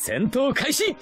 戦闘開始。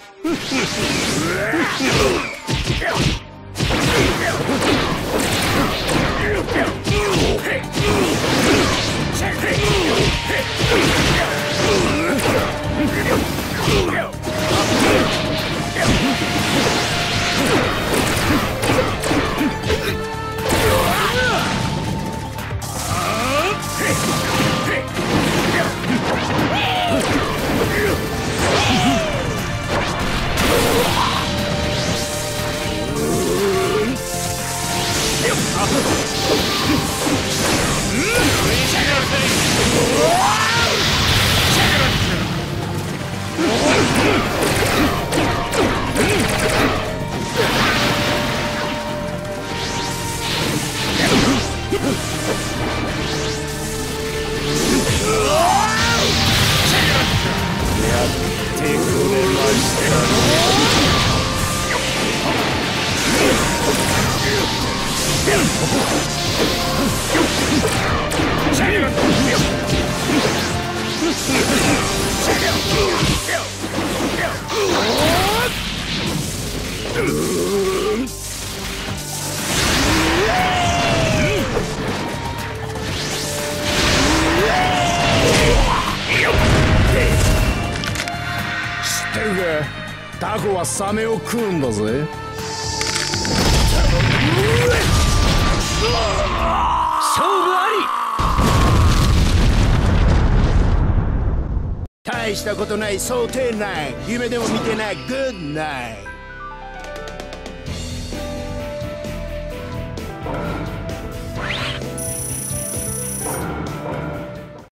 知ってるか？タコはサメを食うんだぜ。勝負あり。大したことない、想定内、夢でも見てない、グッドナイト。